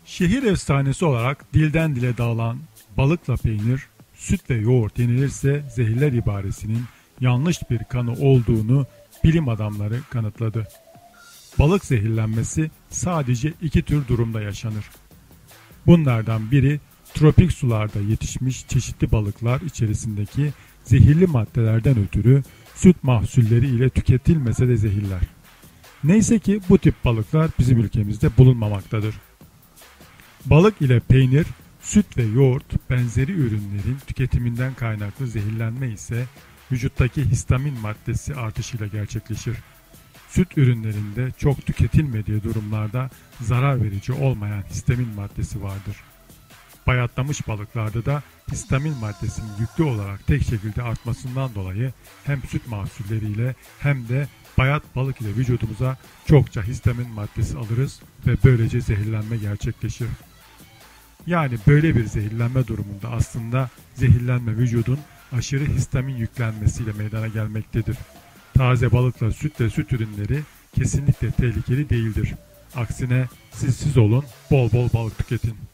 Şehir efsanesi olarak dilden dile dağılan balıkla peynir, süt ve yoğurt yenilirse zehirler ibaresinin yanlış bir kanı olduğunu bilim adamları kanıtladı. Balık zehirlenmesi sadece iki tür durumda yaşanır. Bunlardan biri tropik sularda yetişmiş çeşitli balıklar içerisindeki zehirli maddelerden ötürü süt mahsulleri ile tüketilmese de zehirler. Neyse ki bu tip balıklar bizim ülkemizde bulunmamaktadır. Balık ile peynir, süt ve yoğurt benzeri ürünlerin tüketiminden kaynaklı zehirlenme ise vücuttaki histamin maddesi artışıyla gerçekleşir. Süt ürünlerinde çok tüketilmediği durumlarda zarar verici olmayan histamin maddesi vardır. Bayatlamış balıklarda da histamin maddesinin yüklü olarak tek şekilde artmasından dolayı hem süt mahsulleriyle hem de bayat balık ile vücudumuza çokça histamin maddesi alırız ve böylece zehirlenme gerçekleşir. Yani böyle bir zehirlenme durumunda aslında zehirlenme vücudun aşırı histamin yüklenmesiyle meydana gelmektedir. Taze balıkla süt ve süt ürünleri kesinlikle tehlikeli değildir. Aksine siz olun, bol bol balık tüketin.